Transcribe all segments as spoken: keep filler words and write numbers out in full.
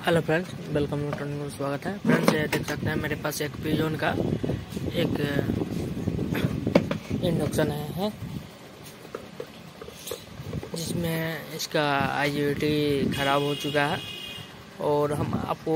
Hello friends, welcome to में स्वागत है। फ्रेंड्स, ये देख सकते हैं मेरे पास एक पिजोन का एक इंडक्शन है जिसमें इसका आईजीबीटी ख़राब हो चुका है और हम आपको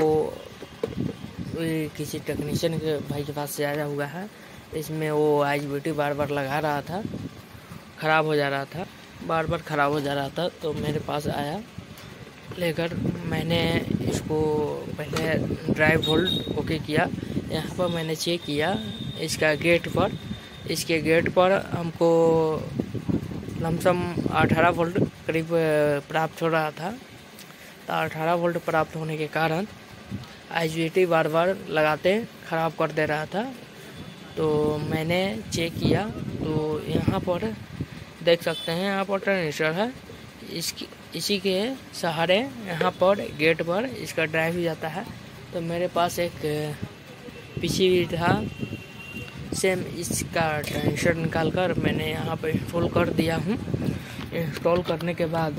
किसी टेक्नीशियन के भाई के पास से आया हुआ है। इसमें वो आईजीबीटी बार बार लगा रहा था, ख़राब हो जा रहा था, बार बार ख़राब हो जा रहा था। तो मेरे पास आया लेकर, मैंने इसको पहले ड्राइव होल्ड ओके किया। यहाँ पर मैंने चेक किया इसका गेट पर, इसके गेट पर हमको लमसम अठारह वोल्ट करीब प्राप्त हो रहा था। तो अठारह वोल्ट प्राप्त होने के कारण आईजीबीटी बार बार लगाते ख़राब कर दे रहा था। तो मैंने चेक किया तो यहाँ पर देख सकते हैं, यहाँ पर ट्रांजिस्टर है, इसकी इसी के सहारे यहाँ पर गेट पर इसका ड्राइव ही जाता है। तो मेरे पास एक पीसीबी था, सेम इसका ट्रांजिस्टर निकाल कर मैंने यहाँ पर इंस्टॉल कर दिया हूँ। इंस्टॉल करने के बाद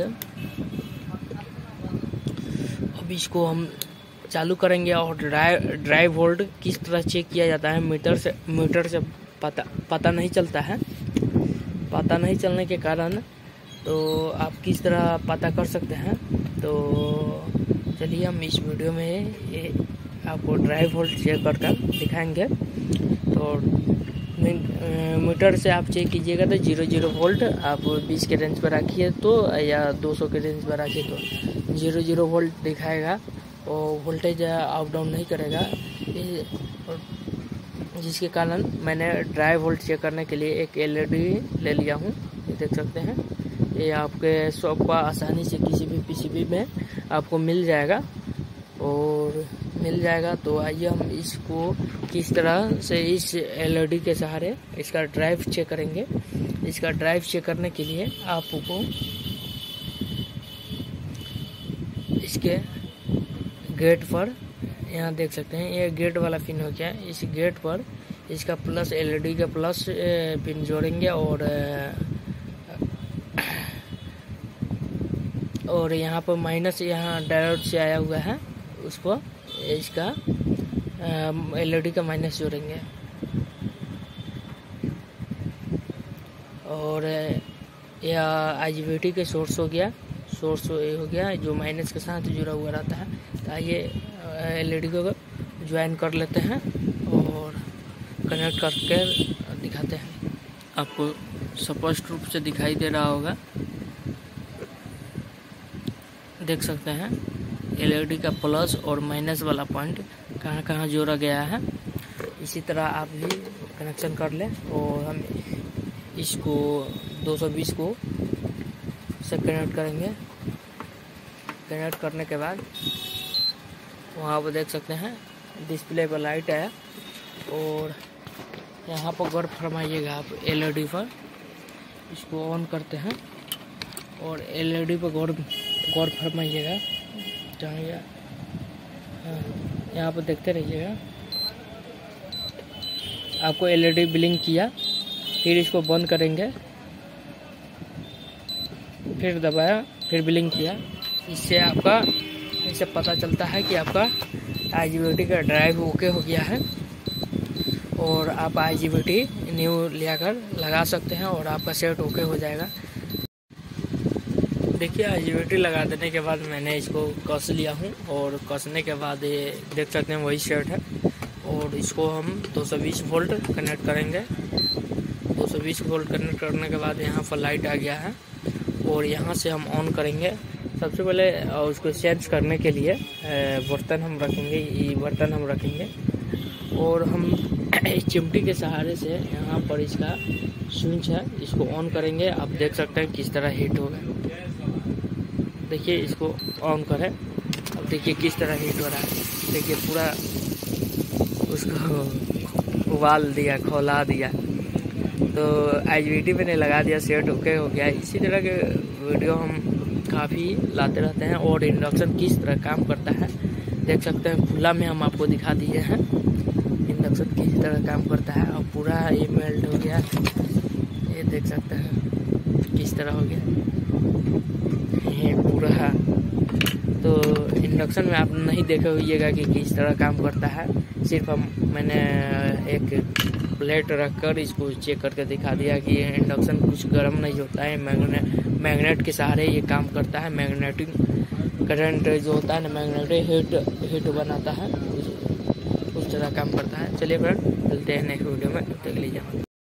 अब इसको हम चालू करेंगे और ड्राइव ड्राइव वोल्ट किस तरह चेक किया जाता है, मीटर से मीटर से पता पता नहीं चलता है। पता नहीं चलने के कारण तो आप किस तरह पता कर सकते हैं। तो चलिए हम इस वीडियो में ये आपको ड्राइव वोल्ट चेक कर कर दिखाएंगे। तो मीटर से आप चेक कीजिएगा तो जीरो जीरो वोल्ट आप बीस के रेंज पर रखिए तो, या दो सौ के रेंज पर रखिए तो जीरो जीरो वोल्ट दिखाएगा और वोल्टेज अप डाउन नहीं करेगा। जिसके कारण मैंने ड्राइव वोल्ट चेक करने के लिए एक एलईडी ले लिया हूँ। ये देख सकते हैं, ये आपके शॉप पर आसानी से किसी भी पीसीबी में आपको मिल जाएगा और मिल जाएगा। तो आइए हम इसको किस तरह से इस एलईडी के सहारे इसका ड्राइव चेक करेंगे। इसका ड्राइव चेक करने के लिए आपको इसके गेट पर, यहाँ देख सकते हैं ये गेट वाला पिन हो गया। इस गेट पर इसका प्लस एलईडी का प्लस पिन जोड़ेंगे और और यहाँ पर माइनस यहाँ डायोड से आया हुआ है, उसको इसका एलईडी का माइनस जोड़ेंगे और यह आईजीबीटी के सोर्स हो गया, सोर्स हो गया जो माइनस के साथ जुड़ा हुआ रहता है। तो आइए एलईडी को ज्वाइन कर लेते हैं और कनेक्ट करके दिखाते हैं। आपको स्पष्ट रूप से दिखाई दे रहा होगा, देख सकते हैं एलईडी का प्लस और माइनस वाला पॉइंट कहाँ कहाँ जोड़ा गया है। इसी तरह आप भी कनेक्शन कर लें और हम इसको दो सौ बीस को से कनेक्ट करेंगे। कनेक्ट करने के बाद वहाँ पर देख सकते हैं डिस्प्ले पर लाइट है और यहाँ पर गौर फरमाइएगा आप एलईडी पर। इसको ऑन करते हैं और एलईडी पर गौर गौर फरमाइएगा, जहाँ हाँ यहाँ पर देखते रहिएगा। आपको एलईडी ब्लिंक किया, फिर इसको बंद करेंगे, फिर दबाया, फिर ब्लिंक किया। इससे आपका इससे पता चलता है कि आपका आईजीबीटी का ड्राइव ओके हो गया है और आप आईजीबीटी न्यू लेकर लगा सकते हैं और आपका सेट ओके हो जाएगा। देखिए, आईजीबीटी लगा देने के बाद मैंने इसको कस लिया हूँ और कसने के बाद ये देख सकते हैं वही सेट है। और इसको हम दो सौ बीस वोल्ट कनेक्ट करेंगे। दो सौ बीस वोल्ट कनेक्ट करने के बाद यहाँ पर लाइट आ गया है और यहाँ से हम ऑन करेंगे। सबसे पहले उसको चेंज करने के लिए बर्तन हम रखेंगे, ये बर्तन हम रखेंगे और हम इस चिमटी के सहारे से यहाँ पर इसका स्विच है, इसको ऑन करेंगे। आप देख सकते हैं किस तरह हीट होगा। देखिए, इसको ऑन करें, अब देखिए किस तरह हीट हो रहा है। देखिए पूरा उसको उबाल दिया, खौला दिया। तो आईजीबीटी मैंने लगा दिया, सेट ओके हो गया। इसी तरह के वीडियो हम काफ़ी लाते रहते हैं और इंडक्शन किस तरह काम करता है देख सकते हैं। खुला में हम आपको दिखा दिए हैं इंडक्शन किस तरह काम करता है। और पूरा ये मेल्ट हो गया, ये देख सकते हैं किस तरह हो गया। ये पूरा तो इंडक्शन में आप नहीं देखे होइएगा कि किस तरह काम करता है। सिर्फ हम मैंने एक प्लेट रख कर इसको चेक करके दिखा दिया कि इंडक्शन कुछ गर्म नहीं होता है, मैग्नेट मैग्नेट के सहारे ये काम करता है। मैग्नेटिक करंट जो होता है ना, मैग्नेटिक हीट हीट बनाता है, उस, उस तरह काम करता है। चलिए फ्रेंड, चलते हैं नेक्स्ट वीडियो में, तब तक के लिए।